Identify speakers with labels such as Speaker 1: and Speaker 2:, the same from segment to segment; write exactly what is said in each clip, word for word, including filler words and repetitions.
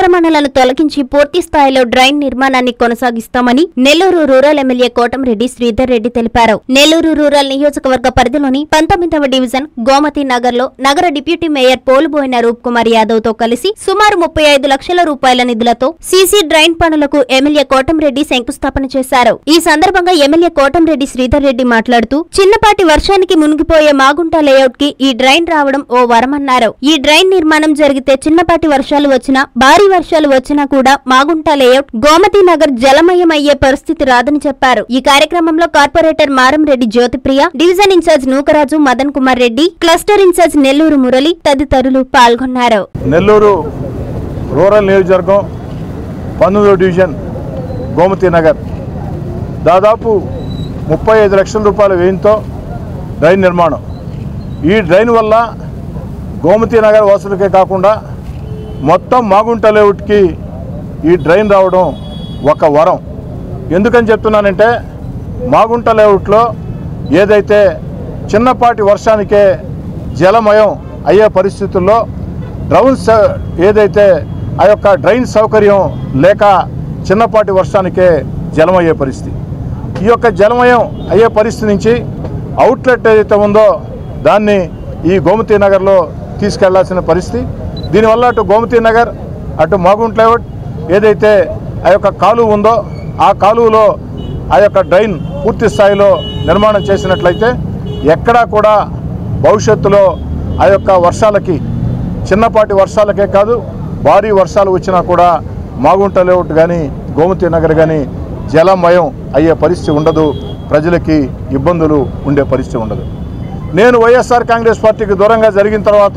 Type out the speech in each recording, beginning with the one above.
Speaker 1: ఆక్రమణలను తొలగించి పూర్తి స్థాయిలో డ్రైన్ నిర్మాణాన్ని కొనసాగిస్తామని నెల్లూరు రూరల్ ఎమ్మెల్యే కోటంరెడ్డి శ్రీధర్ రెడ్డి తెలిపారు. నెల్లూరు రూరల్ నియోజకవర్గ పరిధిలోని పంతొమ్మిదవ డివిజన్ గోమతి నగర్ లో నగర డిప్యూటీ మేయర్ పోలుబోయిన రూప్ కుమార్ యాదవ్ తో కలిసి సుమారు ముప్పై ఐదు లక్షల రూపాయల నిధులతో సీసీ డ్రైన్ పనులకు ఎమ్మెల్యే కోటంరెడ్డి శంకుస్థాపన చేశారు. ఈ సందర్భంగా ఎమ్మెల్యే కోటంరెడ్డి శ్రీధర్ రెడ్డి మాట్లాడుతూ చిన్నపాటి వర్షానికి మునిగిపోయే మాగుంట లేఅవుట్ కి ఈ డ్రైన్ రావడం ఓ వరమన్నారు. ఈ డ్రైన్ నిర్మాణం జరిగితే చిన్నపాటి వర్షాలు వచ్చినా భారీ వర్షాలు వచ్చినా కూడా మాగుంట లేఅవుట్ గోమతి నగర్ జలమయమయ్యే పరిస్థితి రాదని చెప్పారు. ఈ కార్యక్రమంలో corporator Maramreddy Jyothipriya, division in charge Nookaraju Madan Kumar Reddy, cluster in charge Nellore Murali తదితరులు పాల్గొన్నారు.
Speaker 2: నెల్లూరు రూరల్ నియోజకవర్గం పంతొమ్మిదవ డివిజన్ గోమతి నగర్ దాదాపు ముప్పై ఐదు లక్షల రూపాయల వ్యయంతో డ్రైన్ నిర్మాణం. ఈ డ్రైన్ వల్ల గోమతి నగర్ వాసులకే కాకుండా మొత్తం మాగుంట లేఅవుట్కి ఈ డ్రైన్ రావడం ఒక వరం. ఎందుకని చెప్తున్నానంటే మాగుంట లేఅవుట్లో ఏదైతే చిన్నపాటి వర్షానికే జలమయం అయ్యే పరిస్థితుల్లో డ్రౌన్ ఏదైతే ఆ యొక్క డ్రైన్ సౌకర్యం లేక చిన్నపాటి వర్షానికే జలమయ్యే పరిస్థితి. ఈ యొక్క జలమయం అయ్యే పరిస్థితి నుంచి అవుట్లెట్ ఏదైతే ఉందో దాన్ని ఈ గోమతి నగర్లో తీసుకెళ్లాల్సిన పరిస్థితి. దీనివల్ల అటు గోమతి నగర్ అటు మాగుంట లేఅవుట్ ఏదైతే ఆ యొక్క కాలువ ఉందో ఆ కాలువలో ఆ యొక్క డ్రైన్ పూర్తి స్థాయిలో నిర్మాణం చేసినట్లయితే ఎక్కడా కూడా భవిష్యత్తులో ఆ యొక్క వర్షాలకి చిన్నపాటి వర్షాలకే కాదు భారీ వర్షాలు వచ్చినా కూడా మాగుంట లేఅవుట్ కానీ గోమతి నగర్ కానీ జలమయం అయ్యే పరిస్థితి ఉండదు, ప్రజలకి ఇబ్బందులు ఉండే పరిస్థితి ఉండదు. నేను వైఎస్ఆర్ కాంగ్రెస్ పార్టీకి దూరంగా జరిగిన తర్వాత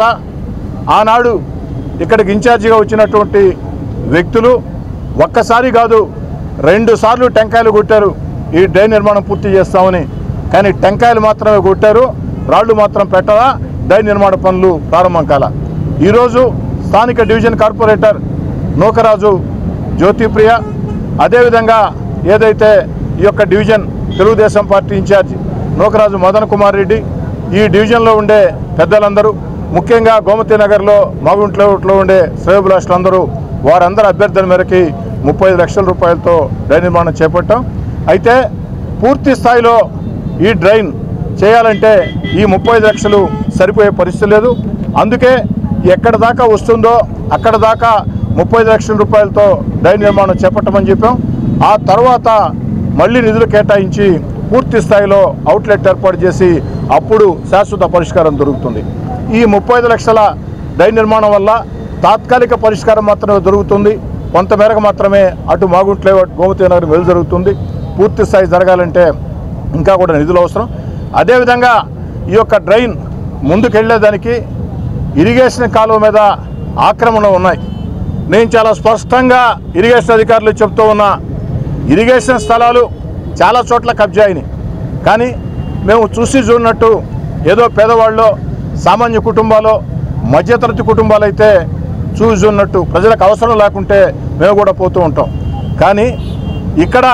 Speaker 2: ఆనాడు ఇక్కడికి ఇన్ఛార్జిగా వచ్చినటువంటి వ్యక్తులు ఒక్కసారి కాదు రెండు సార్లు టెంకాయలు కొట్టారు ఈ డ్రైన్ నిర్మాణం పూర్తి చేస్తామని. కానీ టెంకాయలు మాత్రమే కొట్టారు, రాళ్లు మాత్రం పెట్టరా, డ్రైన్ నిర్మాణ పనులు ప్రారంభం కాల. ఈరోజు స్థానిక డివిజన్ కార్పొరేటర్ నూకరాజు జ్యోతిప్రియ, అదేవిధంగా ఏదైతే ఈ యొక్క division Telugu Desam party in charge Nookaraju Madan Kumar Reddy, ఈ డివిజన్లో ఉండే పెద్దలందరూ, ముఖ్యంగా గోమతి నగర్లో మాగుంట లేఅవుట్లో ఉండే శ్రేయోభిలాషులందరూ వారందరూ అభ్యర్థుల మేరకి ముప్పై ఐదు లక్షల రూపాయలతో డ్రైన్ నిర్మాణం చేపట్టాం. అయితే పూర్తి స్థాయిలో ఈ డ్రైన్ చేయాలంటే ఈ ముప్పై ఐదు లక్షలు సరిపోయే పరిస్థితి లేదు. అందుకే ఎక్కడ దాకా వస్తుందో అక్కడ దాకా ముప్పై ఐదు లక్షల రూపాయలతో డ్రైన్ నిర్మాణం చేపట్టమని చెప్పాం. ఆ తర్వాత మళ్ళీ నిధులు కేటాయించి పూర్తి స్థాయిలో అవుట్లెట్ ఏర్పాటు చేసి అప్పుడు శాశ్వత పరిష్కారం దొరుకుతుంది. ఈ ముప్పై ఐదు లక్షల డ్రైన్ నిర్మాణం వల్ల తాత్కాలిక పరిష్కారం మాత్రమే దొరుకుతుంది, కొంతమేరకు మాత్రమే అటు మాగుంట లేఅవుట్ గోమతి నగర్ వెలు జరుగుతుంది. పూర్తి స్థాయి జరగాలంటే ఇంకా కూడా నిధులు అవసరం. అదేవిధంగా ఈ యొక్క డ్రైన్ ముందుకెళ్లేదానికి ఇరిగేషన్ కాలువ మీద ఆక్రమణలు ఉన్నాయి. నేను చాలా స్పష్టంగా ఇరిగేషన్ అధికారులు చెప్తూ ఉన్నా, ఇరిగేషన్ స్థలాలు చాలా చోట్ల కబ్జా అయినాయి. కానీ మేము చూసి చూడనట్టు ఏదో పేదవాళ్ళు, సామాన్య కుటుంబాలు, మధ్యతరగతి కుటుంబాలు అయితే చూసి చూడనట్టు ప్రజలకు అవసరం లేకుంటే మేము కూడా పోతూ ఉంటాం. కానీ ఇక్కడ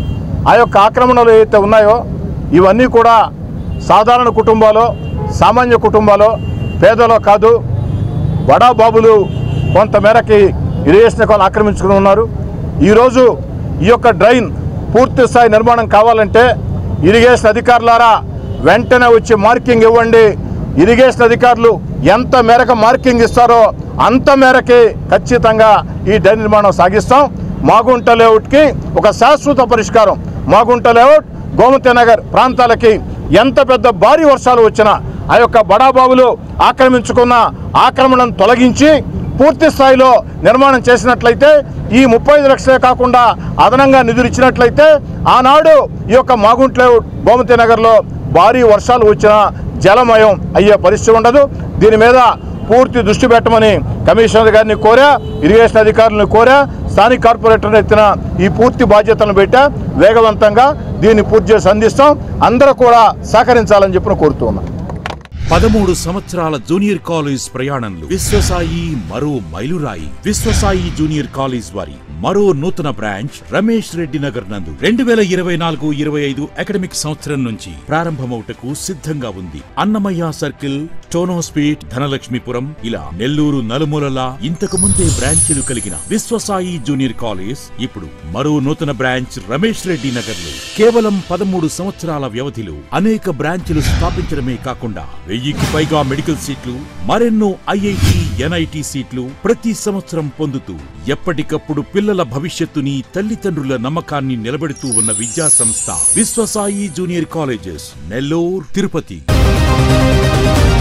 Speaker 2: ఆ యొక్క ఆక్రమణలు ఏవైతే ఉన్నాయో ఇవన్నీ కూడా సాధారణ కుటుంబాలు, సామాన్య కుటుంబాలు, పేదలో కాదు, బడా బాబులు కొంతమేరకి ఇరిగేషన్ కాలు ఆక్రమించుకుని ఉన్నారు. ఈరోజు ఈ యొక్క డ్రైన్ పూర్తి స్థాయి నిర్మాణం కావాలంటే ఇరిగేషన్ అధికారులారా వెంటనే వచ్చి మార్కింగ్ ఇవ్వండి. ఇరిగేషన్ అధికారులు ఎంత మేరకు మార్కింగ్ ఇస్తారో అంత మేరకి ఖచ్చితంగా ఈ డ్రైన్ నిర్మాణం సాగిస్తాం. మాగుంట లేఅవుట్కి ఒక శాశ్వత పరిష్కారం. మాగుంట లేఅవుట్ గోమతి నగర్ ప్రాంతాలకి ఎంత పెద్ద భారీ వర్షాలు వచ్చినా ఆ యొక్క బడాబాబులు ఆక్రమించుకున్న ఆక్రమణను తొలగించి పూర్తి స్థాయిలో నిర్మాణం చేసినట్లయితే ఈ ముప్పై ఐదు లక్షలే కాకుండా అదనంగా నిధులు ఇచ్చినట్లయితే ఆనాడు ఈ యొక్క మాగుంట లేఅవుట్ గోమతి నగర్లో భారీ వర్షాలు వచ్చినా జలమయం అయ్యే పరిస్థితి ఉండదు. దీని మీద పూర్తి దృష్టి పెట్టమని కమిషనర్ గారిని కోరా, ఇరిగేషన్ అధికారులను కోరా, స్థానిక కార్పొరేటర్ ఎత్తిన ఈ పూర్తి బాధ్యతలను పెట్టా వేగవంతంగా దీన్ని పూర్తి చేసి అందిస్తాం. అందరూ కూడా సహకరించాలని చెప్పి కోరుతూ ఉన్నాం.
Speaker 3: పదమూడు సంవత్సరాల జూనియర్ కాలేజ్ ప్రయాణంలో విశ్వసాయి మరో మైలురాయి. విశ్వసాయి జూనియర్ కాలేజ్ వారి మరో నూతన బ్రాంచ్ రమేష్ రెడ్డి నగర్ నందు రెండు వేల ఇరవై నాలుగు ఇరవై ఐదు అకాడమిక్ సంవత్సరం నుంచి ప్రారంభమవుటకు సిద్ధంగా ఉంది. అన్నమయ్య సర్కిల్, టోనోస్పీట్, ధనలక్ష్మీపురం ఇలా నెల్లూరు నలుమూలలా ఇంతకు ముందే బ్రాంచీలు కలిగిన విశ్వసాయి జూనియర్ కాలేజ్ ఇప్పుడు మరో నూతన బ్రాంచ్ రమేష్ రెడ్డి నగర్ లో కేవలం పదమూడు సంవత్సరాల వ్యవధిలో అనేక బ్రాంచీలు స్థాపించడమే కాకుండా వెయ్యికి పైగా మెడికల్ సీట్లు, మరెన్నో ఐఐటి, ఎన్ఐటి సీట్లు ప్రతి సంవత్సరం పొందుతూ ఎప్పటికప్పుడు పిల్లల భవిష్యత్తుని, తల్లిదండ్రుల నమ్మకాన్ని నిలబెడుతూ ఉన్న విద్యా సంస్థ విశ్వసాయి జూనియర్ కాలేజెస్, నెల్లూరు, తిరుపతి.